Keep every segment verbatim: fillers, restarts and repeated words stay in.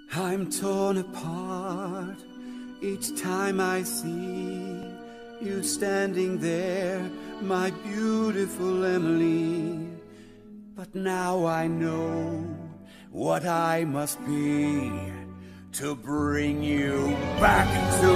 I'm torn apart each time I see you standing there, my beautiful Emily. But now I know what I must be to bring you back to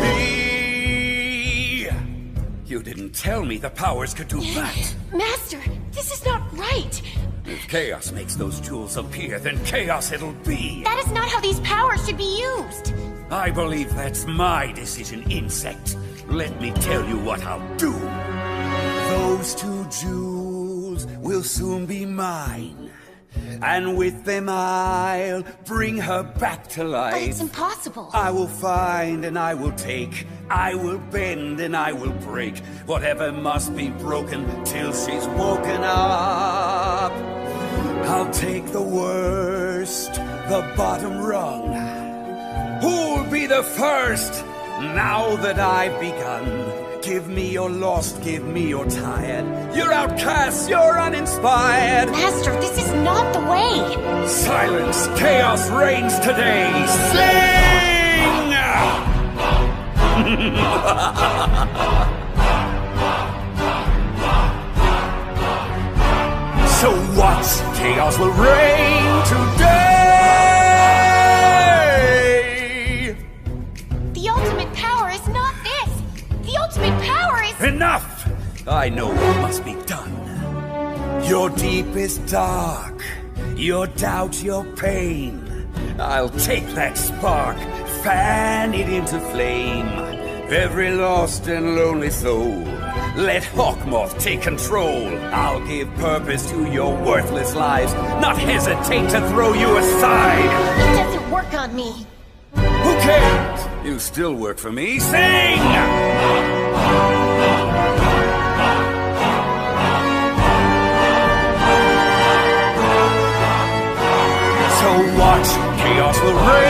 me. You didn't tell me the powers could do that. Master, this is not right. If chaos makes those jewels appear, then chaos it'll be. That is not how these powers should be used. I believe that's my decision, insect. Let me tell you what I'll do. Those two jewels will soon be mine, and with them I'll bring her back to life. But it's impossible. I will find and I will take, I will bend and I will break whatever must be broken till she's woken up. I'll take the worst, the bottom rung. Who'll be the first? Now that I've begun. Give me your lost, give me your tired. You're outcast, you're uninspired. Master, this is not the way. Silence, chaos reigns today. Sing! So watch, chaos will reign today. The ultimate power is not this. The ultimate power is... Enough! I know what must be done. Your deepest dark, your doubt, your pain. I'll take that spark, fan it into flame. Every lost and lonely soul, let Hawkmoth take control. I'll give purpose to your worthless lives, not hesitate to throw you aside. It doesn't work on me. Who cares? You still work for me. Sing! So watch, chaos will reign.